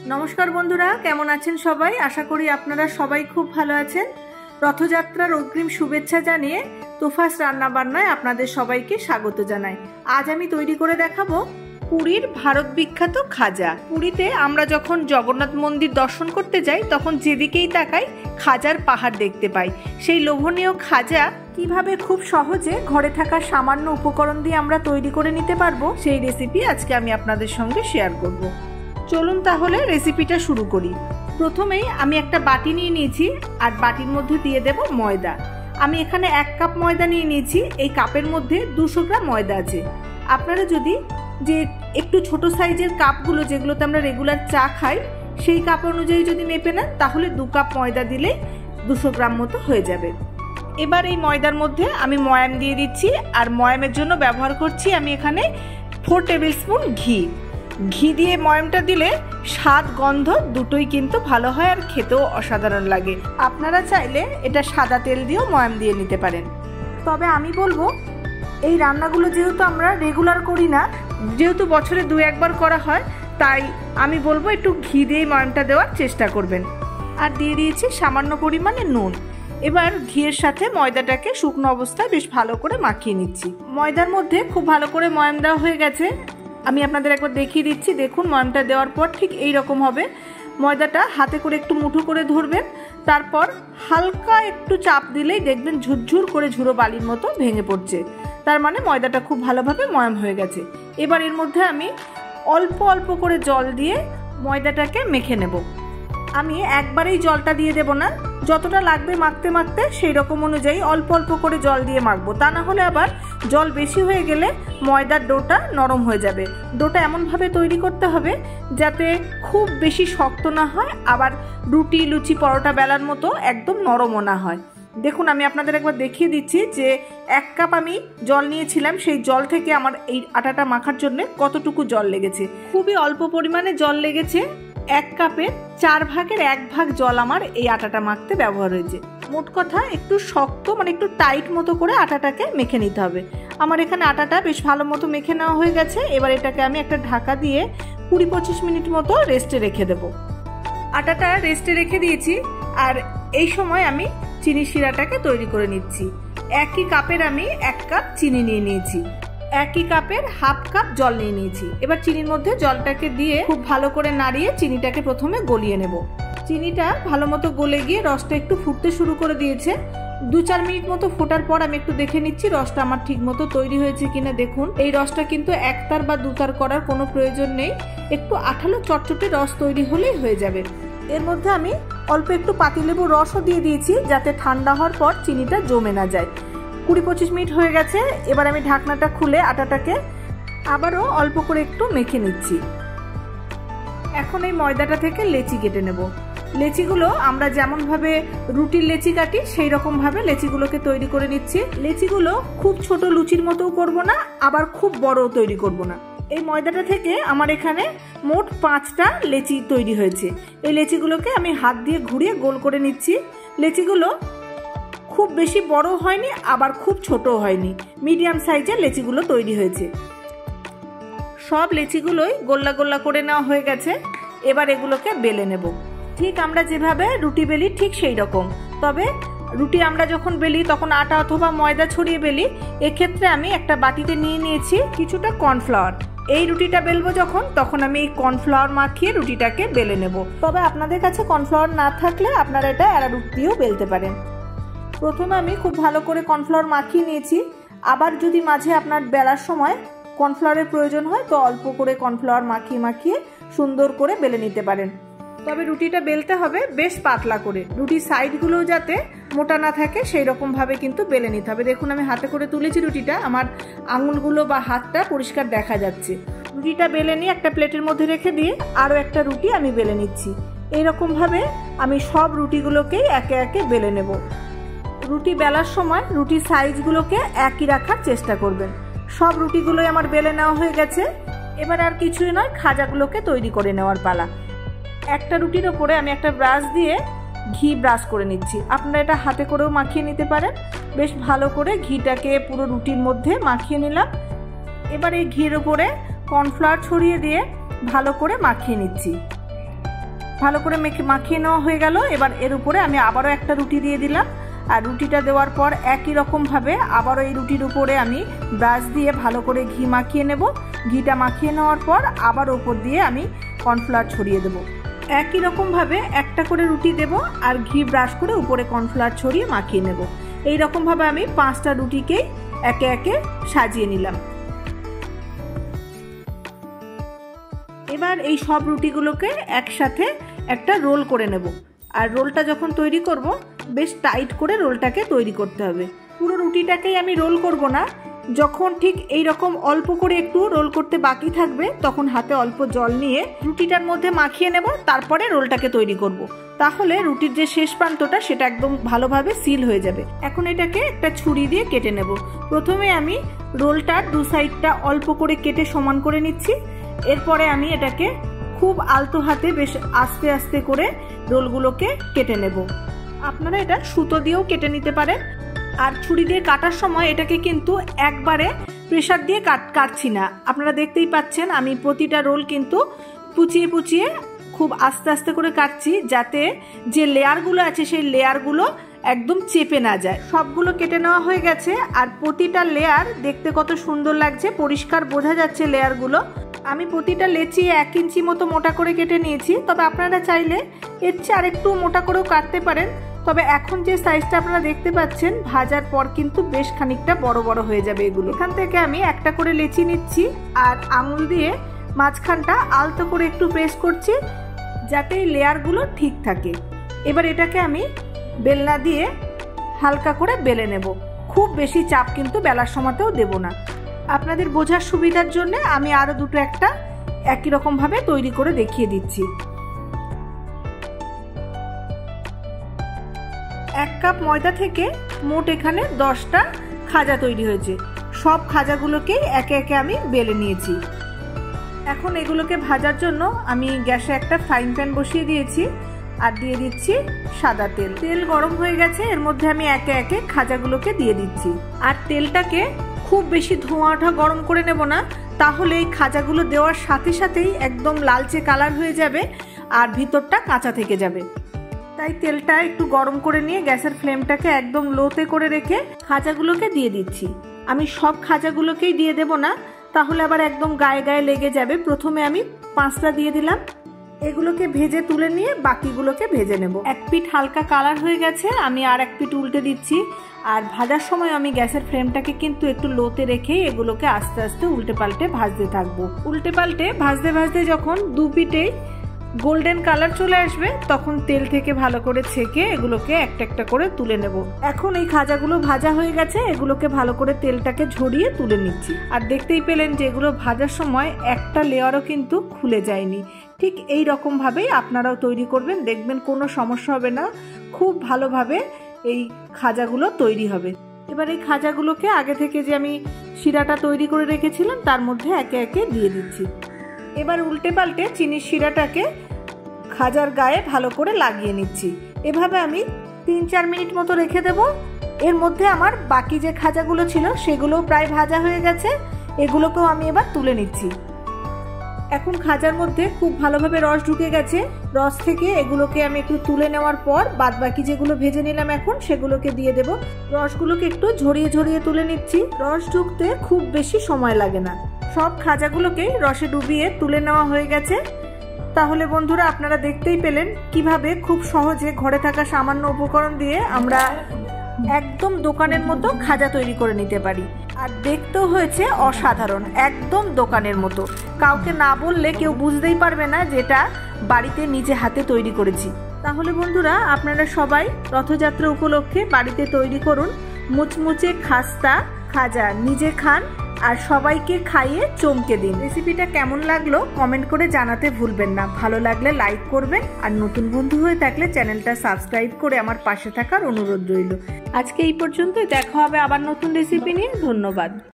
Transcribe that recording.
নমস্কার বন্ধুরা, কেমন আছেন সবাই? আশা করি আপনারা সবাই খুব ভালো আছেন। রথযাত্রার অগ্রিম শুভেচ্ছা জানিয়ে তোফাস রান্নাবান্নায় আপনাদের সবাইকে স্বাগত জানাই। আজ আমি তৈরি করে দেখাবো পুরীর ভারত বিখ্যাত খাজা। পুরীতে আমরা যখন জগন্নাথ মন্দির দর্শন করতে যাই তখন যেদিকেই তাকাই খাজার পাহাড় দেখতে পাই। সেই লোভনীয় খাজা কিভাবে খুব সহজে ঘরে থাকা সামান্য উপকরণ দিয়ে আমরা তৈরি করে নিতে পারবো, সেই রেসিপি আজকে আমি আপনাদের সঙ্গে শেয়ার করব। চলুন তাহলে রেসিপিটা শুরু করি। প্রথমেই আমি একটা বাটি নিয়ে নিয়েছি আর বাটির মধ্যে দিয়ে দেব ময়দা। আমি এখানে 1 কাপ ময়দা নিয়ে নিয়েছি। এই কাপের মধ্যে 200 গ্রাম ময়দা আছে। আপনারা যদি যে একটু ছোট সাইজের কাপগুলো যেগুলোতে আমরা রেগুলার চা খাই সেই কাপ অনুযায়ী যদি মেপে নেন তাহলে 2 কাপ ময়দা দিলে 200 গ্রাম মতো হয়ে যাবে। এবার এই ময়দার মধ্যে আমি ময়াম দিয়ে দিচ্ছি আর ময়ামের জন্য ব্যবহার করছি আমি এখানে 4 টেবিল স্পুন ঘি দিয়ে ময়ামটা দিলে স্বাদ গন্ধ দুটোই কিন্তু ভালো হয় আর খেতেও অসাধারণ লাগে। আপনারা চাইলে এটা সাদা তেল দিয়েও ময়াম দিয়ে নিতে পারেন। তবে আমি বলবো এই রান্নাগুলো যেহেতু আমরা রেগুলার করি না, যেহেতু বছরে 2-1 বার করা হয়, তাই আমি বলবো একটু ঘি দিয়ে ময়ামটা দেওয়ার চেষ্টা করবেন। আর দিয়ে দিয়েছি সামান্য পরিমাণে নুন। এবার ঘিয়ের সাথে ময়দাটাকে শুকনো অবস্থায় বেশ ভালো করে মাখিয়ে নিচ্ছি। ময়দার মধ্যে খুব ভালো করে ময়াম দেওয়া হয়ে গেছে। আমি আপনাদের একবার দেখিয়ে দিচ্ছি। দেখুন ময়ামটা দেওয়ার পর ঠিক এই রকম হবে। ময়দাটা হাতে করে একটু মুঠো করে ধরবেন, তারপর হালকা একটু চাপ দিলেই দেখবেন ঝুরঝুর করে ঝুড়ো বালির মতো ভেঙে পড়ছে। তার মানে ময়দাটা খুব ভালোভাবে ময়াম হয়ে গেছে। এবার এর মধ্যে আমি অল্প অল্প করে জল দিয়ে ময়দাটাকে মেখে নেব। আমি একবারেই জলটা দিয়ে দেব না, যতটা লাগবে মাখতে মাখতে সেই রকম অনুযায়ী অল্প অল্প করে জল দিয়ে মাখবো। তা না হলে আবার জল বেশি হয়ে গেলে ময়দার ডোটা নরম হয়ে যাবে। ডোটা এমনভাবে তৈরি করতে হবে যাতে খুব বেশি শক্ত না হয়, আবার রুটি লুচি পরোটা বেলার মতো একদম নরমও না হয়। দেখুন আমি আপনাদের একবার দেখিয়ে দিচ্ছি যে 1 কাপ আমি জল নিয়েছিলাম, সেই জল থেকে আমার এই আটাটা মাখার জন্য কতটুকু জল লেগেছে। খুবই অল্প পরিমাণে জল লেগেছে। 1 কাপের 4 ভাগের 1 ভাগ জল আমার এই আটাটা মাখতে ব্যবহার হয়েছে। মোট কথা একটু শক্ত মানে একটু টাইট মতো করে আটাটাকে মেখে নিতে হবে। আমার এখানে আটাটা বেশ ভালো মতো মেখে নেওয়া হয়ে গেছে। এবার এটাকে আমি একটা ঢাকা দিয়ে 20-25 মিনিট মতো রেস্টে রেখে দেব। আটাটা রেস্টে রেখে দিয়েছি আর এই সময় আমি চিনি শিরাটাকে তৈরি করে নিচ্ছি। একই কাপের আমি 1 কাপ চিনি নিয়ে নিয়েছি, একই কাপের 1/2 কাপ জল নিয়ে নিয়েছি। এবার চিনির মধ্যে জলটাকে দিয়ে খুব ভালো করে নাড়িয়ে চিনিটাকে প্রথমে গলিয়ে নেব। চিনিটা ভালো মতো গলে গিয়ে রসটা একটু ফুটতে শুরু করে দিয়েছে। 2-4 মিনিট মতো ফোটার পর আমি একটু দেখে নিচ্ছি রসটা আমার ঠিক মতো তৈরি হয়েছে কিনা। দেখুন এই রসটা কিন্তু 1 তার বা 2 তার করার কোনো প্রয়োজন নেই, একটু আঠালো চটচটে রস তৈরি হলেই হয়ে যাবে। এর মধ্যে আমি অল্প একটু পাতিলেবুর রসও দিয়ে দিয়েছি যাতে ঠান্ডা হওয়ার পর চিনিটা জমে না যায়। 20-25 মিনিট হয়ে গেছে। এবার আমি ঢাকনাটা খুলে আটাটাকে আবারও অল্প করে একটু মেখে নিচ্ছি। এখন এই ময়দাটা থেকে লেচি কেটে নেব। লেচিগুলো আমরা যেমনভাবে রুটির লেচি কাটি সেই রকমভাবে লেচিগুলোকে তৈরি করে নিচ্ছি। লেচিগুলো খুব ছোট লুচির মতোও করব না, আবার খুব বড়ও তৈরি করব না। এই ময়দাটা থেকে আমার এখানে মোট 5টা লেচি তৈরি হয়েছে। এই লেচিগুলোকে আমি হাত দিয়ে ঘুরিয়ে গোল করে নিচ্ছি। লেচিগুলো খুব বেশি বড় হয়নি আবার খুব ছোট হয়নি, মিডিয়াম সাইজের লেচিগুলো তৈরি হয়েছে। সব লেচিগুলোই গোল্লা গোল্লা করে নেওয়া হয়ে গেছে। এবার এগুলোকে বেলে নেব। ঠিক আমরা যেভাবে রুটি বেলি ঠিক সেই রকম। তবে রুটি আমরা যখন বেলি তখন আটা অথবা ময়দা ছড়িয়ে বেলি। এক্ষেত্রে আমি একটা বাটিতে নিয়ে নিয়েছি কিছুটা কর্নফ্লাওয়ার। এই রুটিটা বেলবো যখন তখন আমি এই কর্নফ্লাওয়ার মাখিয়ে রুটিটাকে বেলে নেব। তবে আপনাদের কাছে কর্নফ্লাওয়ার না থাকলে আপনারা এটা অ্যারারুট দিয়েও বেলতে পারেন। প্রথমে আমি খুব ভালো করে কর্নফ্লাওয়ার মাখিয়ে নিয়েছি। আবার যদি মাঝে আপনার বেলার সময় কর্নফ্লাওয়ারের প্রয়োজন হয় তো অল্প করে কর্নফ্লাওয়ার মাখিয়ে মাখিয়ে সুন্দর করে বেলে নিতে পারেন। তবে রুটিটা বেলতে হবে বেশ পাতলা করে, রুটির সাইডগুলো যাতে মোটা না থাকে সেই রকমভাবে কিন্তু বেলে নিতে হবে। দেখুন আমি হাতে করে তুলেছি রুটিটা, আমার আঙুলগুলো বা হাতটা পরিষ্কার দেখা যাচ্ছে। রুটিটা বেলে নিয়ে একটা প্লেটের মধ্যে রেখে দিয়ে আরও একটা রুটি আমি বেলে নিচ্ছি। এইরকমভাবে আমি সব রুটিগুলোকেই একে একে বেলে নেব। রুটি বেলার সময় রুটির সাইজগুলোকে একই রাখার চেষ্টা করবেন। সব রুটিগুলোই আমার বেলে নেওয়া হয়ে গেছে। এবার আর কিছুই নয়, খাজাগুলোকে তৈরি করে নেওয়ার পালা। একটা রুটির ওপরে আমি একটা ব্রাশ দিয়ে ঘি ব্রাশ করে নিচ্ছি। আপনারা এটা হাতে করেও মাখিয়ে নিতে পারেন। বেশ ভালো করে ঘিটাকে পুরো রুটির মধ্যে মাখিয়ে নিলাম। এবার এই ঘির ওপরে কর্নফ্লাওয়ার ছড়িয়ে দিয়ে ভালো করে মাখিয়ে নিচ্ছি। ভালো করে মাখিয়ে নেওয়া হয়ে গেল। এবার এর উপরে আমি আবারও একটা রুটি দিয়ে দিলাম। আর রুটিটা দেওয়ার পর একই রকমভাবে আবারও এই রুটির উপরে আমি ব্রাশ দিয়ে ভালো করে ঘি মাখিয়ে নেব। ঘিটা মাখিয়ে নেওয়ার পর আবার ওপর দিয়ে আমি কর্নফ্লাওয়ার ছড়িয়ে দেব। একই রকমভাবে একটা করে রুটি দেব আর ঘি ব্রাশ করে উপরে কর্নফ্লাওয়ার ছড়িয়ে মাখিয়ে নেব। এই রকমভাবে আমি 5টা রুটিকেই একে একে সাজিয়ে নিলাম। এবার এই সব রুটিগুলোকে একসাথে একটা রোল করে নেব। আর রোলটা যখন তৈরি করব বেশ টাইট করে রোলটাকে তৈরি করতে হবে। পুরো রুটিটাকেই আমি রোল করব না, যখন ঠিক এই রকম অল্প করে একটু রোল করতে বাকি থাকবে তখন হাতে অল্প জল নিয়ে রুটিটার মধ্যে মাখিয়ে নেব, তারপরে রোলটাকে তৈরি করব। তাহলে রুটির যে শেষ প্রান্তটা সেটা একদম ভালোভাবে সিল হয়ে যাবে। এখন এটাকে একটা ছুরি দিয়ে কেটে নেব। প্রথমে আমি রোলটার দু সাইডটা অল্প করে কেটে সমান করে নিচ্ছি। এরপরে আমি এটাকে খুব আলতো হাতে বেশ আস্তে আস্তে করে রোলগুলোকে কেটে নেব। আপনারা এটা সুতো দিয়েও কেটে নিতে পারেন। আর ছুরি দিয়ে কাটার সময় এটাকে কিন্তু একবারে প্রেসার দিয়ে কাটছি না। আপনারা দেখতেই পাচ্ছেন আমি প্রতিটা রোল কিন্তু পুচিয়ে পুচিয়ে খুব আস্তে আস্তে করে কাটছি, যাতে যে লেয়ারগুলো আছে সেই লেয়ারগুলো একদম চেপে না যায়। সবগুলো কেটে নেওয়া হয়ে গেছে। আর প্রতিটা লেয়ার দেখতে কত সুন্দর লাগছে, পরিষ্কার বোঝা যাচ্ছে লেয়ারগুলো। আমি প্রতিটা লেচি 1 ইঞ্চি মতো মোটা করে কেটে নিয়েছি। তবে আপনারা চাইলে এর চেয়ে আরেকটু মোটা করেও কাটতে পারেন। তবে এখন যে সাইজটা আপনারা দেখতে পাচ্ছেন ভাজার পর কিন্তু বেশ খানিকটা বড় বড় হয়ে যাবে এগুলো। এখান থেকে আমি একটা করে লেচি নিচ্ছি আর আঙুল দিয়ে মাঝখানটা আলতো করে একটু প্রেস করছি, যাতে এই লেয়ারগুলো ঠিক থাকে। এবার এটাকে আমি বেলনা দিয়ে হালকা করে বেলে নেব। খুব বেশি চাপ কিন্তু বেলার সময়তেও দেব না। আপনাদের বোঝার সুবিধার জন্য আমি আরও দুটো একটা একই রকমভাবে তৈরি করে দেখিয়ে দিচ্ছি। 1 কাপ ময়দা থেকে মোট এখানে 10টা খাজা তৈরি হয়েছে। সব খাজাগুলোকেই একে একে আমি বেলে নিয়েছি। এখন এগুলোকে ভাজার জন্য আমি গ্যাসে একটা ফ্রাইং প্যান বসিয়ে দিয়েছি আর দিয়ে দিচ্ছি সাদা তেল। তেল গরম হয়ে গেছে, এর মধ্যে আমি একে একে খাজাগুলোকে দিয়ে দিচ্ছি। আর তেলটাকে খুব বেশি ধোঁয়া ওঠা গরম করে নেব না, তাহলে এই খাজাগুলো দেওয়ার সাথে সাথেই একদম লালচে কালার হয়ে যাবে আর ভিতরটা কাঁচা থেকে যাবে। তাই তেলটা একটু গরম করে নিয়ে গ্যাসের ফ্লেমটাকে একদম লোতে করে রেখে খাজাগুলোকে দিয়ে দিচ্ছি। আমি সব খাজাগুলোকেই দিয়ে দেব না, তাহলে আবার একদম গায়ে গায়ে লেগে যাবে। প্রথমে আমি 5টা দিয়ে দিলাম। এগুলোকে ভেজে তুলে নিয়ে বাকিগুলোকে ভেজে নেব। এক পিঠ হালকা কালার হয়ে গেছে, আমি আর এক পিঠ উল্টে দিচ্ছি। আর ভাজার সময় আমি গ্যাসের ফ্লেমটাকে কিন্তু একটু লোতে রেখে এগুলোকে আস্তে আস্তে উল্টে পাল্টে ভাজতে থাকবো। উল্টে পাল্টে ভাজতে ভাজতে যখন দু পিঠেই গোল্ডেন কালার চলে আসবে তখন তেল থেকে ভালো করে ছেঁকে এগুলোকে একটা একটা করে তুলে নেব। এখন এই খাজাগুলো ভাজা হয়ে গেছে, এগুলোকে ভালো করে তেলটাকে ঝরিয়ে তুলে নিচ্ছি। আর দেখতেই পেলেন যে এগুলো ভাজার সময় একটা লেয়ারও কিন্তু খুলে যায়নি। ঠিক এই রকম ভাবেই আপনারাও তৈরি করবেন, দেখবেন কোনো সমস্যা হবে না, খুব ভালোভাবে এই খাজাগুলো তৈরি হবে। এবার এই খাজাগুলোকে আগে থেকে যে আমি শিরাটা তৈরি করে রেখেছিলাম তার মধ্যে একে একে দিয়ে দিচ্ছি। এবার উল্টে পাল্টে চিনির শিরাটাকে খাজার গায়ে ভালো করে লাগিয়ে নিচ্ছি। এভাবে আমি 3-4 মিনিট মতো রেখে দেব। এর মধ্যে আমার বাকি যে খাজাগুলো ছিল সেগুলোও প্রায় ভাজা হয়ে গেছে, এগুলোকেও আমি এবার তুলে নিচ্ছি। এখন খাজার মধ্যে খুব ভালোভাবে রস ঢুকে গেছে। রস থেকে এগুলোকে আমি একটু তুলে নেওয়ার পর বাদ বাকি যেগুলো ভেজে নিলাম এখন সেগুলোকে দিয়ে দেব। রসগুলোকে একটু ঝরিয়ে ঝরিয়ে তুলে নিচ্ছি। রস ঢুকতে খুব বেশি সময় লাগে না। সব খাজাগুলোকেই রসে ডুবিয়ে তুলে নেওয়া হয়ে গেছে। তাহলে বন্ধুরা আপনারা দেখতেই পেলেন কিভাবে খুব সহজে ঘরে থাকা সামান্য উপকরণ দিয়ে আমরা একদম দোকানের মতো খাজা তৈরি করে নিতে পারি। আর দেখতেও হয়েছে অসাধারণ, একদম দোকানের মতো। কাউকে না বললে কেউ বুঝতেই পারবে না যেটা বাড়িতে নিজে হাতে তৈরি করেছি। তাহলে বন্ধুরা আপনারা সবাই রথযাত্রা উপলক্ষে বাড়িতে তৈরি করুন মুচমুচে খাস্তা খাজা, নিজে খান আর সবাইকে খাইয়ে চমকে দিন। রেসিপিটা কেমন লাগলো কমেন্ট করে জানাতে ভুলবেন না। ভালো লাগলে লাইক করবেন আর নতুন বন্ধু হয়ে থাকলে চ্যানেলটা সাবস্ক্রাইব করে আমার পাশে থাকার অনুরোধ রইল। আজকে এই পর্যন্তই, দেখা হবে আবার নতুন রেসিপি নিয়ে। ধন্যবাদ।